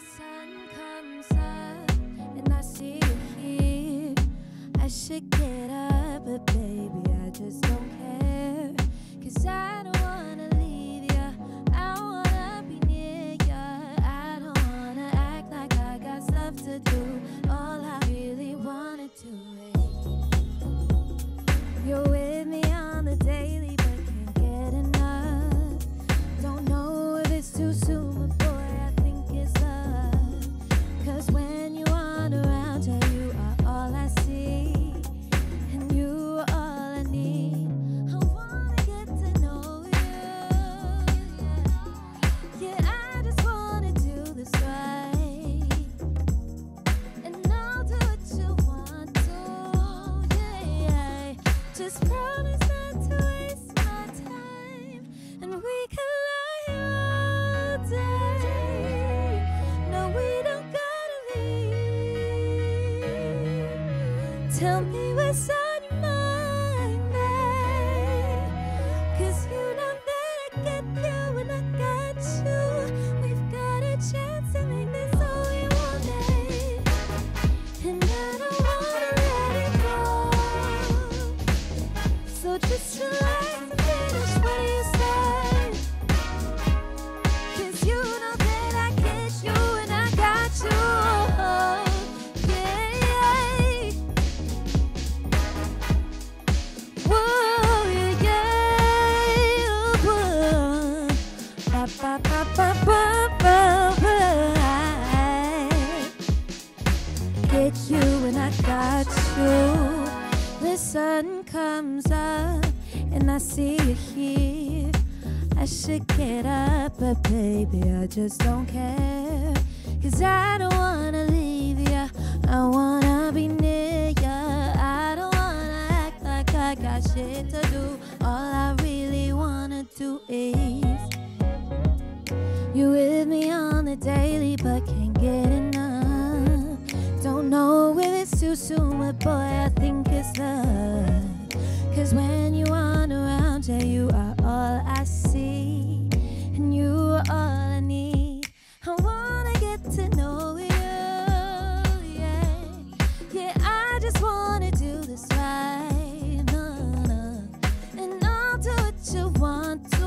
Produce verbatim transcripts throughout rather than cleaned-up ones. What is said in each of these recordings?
sun comes up and I see you here, I should get up, but baby, I just don't care. Cause I don't wanna leave ya, I wanna be near ya. I don't wanna act like I got stuff to do. All I really wanna do is you're with me on the daily, but can't get enough. Don't know if it's too soon, but boy, I think it's love. Cause when you aren't around, yeah, you are all I see, and you are all I need. I wanna get to know you, yeah, yeah, I just wanna do this right, and I'll do what you want to, yeah, yeah. Just promise not to waste my time, and we can lie here all day. No, we don't gotta leave. Tell me what's on your mind, babe. Cause you know that I get you and I got you. We've got a chance to make this all we want, babe. And I don't wanna let it go. So just relax and finish what you said. Cause you know that I get you and I got you. Yeah, yeah. Whoa, yeah, yeah. Whoa. Ba, ba, ba, ba, ba, ba, ba. Get you and I got you. The sun comes up and I see you here, I should get up, but baby, I just don't care. Cause I don't wanna leave ya, I wanna be near ya. I don't wanna act like I got shit to do. All I really wanna do is you with me on the daily, but can't get enough. Don't know if it's too soon, but boy, I think it's love. Cause when you aren't around, yeah, you are all I see, and you are all I need. I wanna get to know you, yeah, yeah, I just wanna do this right, no, no. And I'll do what you want to.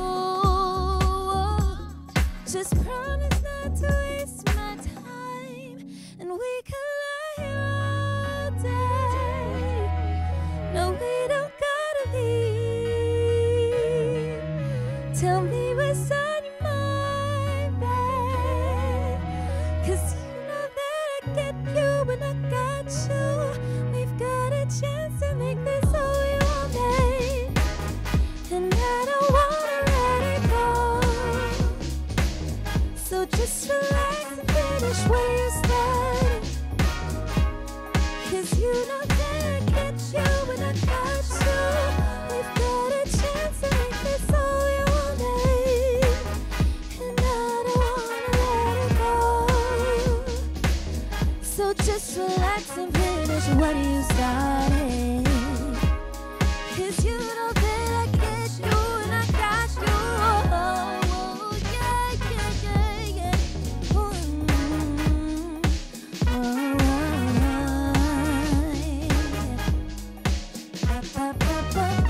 Just promise not to waste my time, and we can lie here all day. No, we don't gotta leave. Tell me what's on your mind, babe. Cause you know that I get you and I got you. We've got a chance to make this all we want, babe. And I don't wanna let it go. So just relax and finish what you started. Cause you know that I get you and I got you. We've got a chance to make this all we want, babe. And I don't wanna let it go. So just relax and finish what you started. Cause you know that I get you and I got you. Oh, yeah, yeah, yeah, yeah. Mm, oh, ba, ba, ba, ba,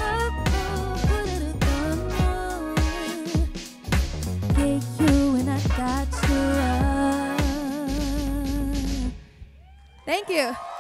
ba, get you and I got you. Thank you.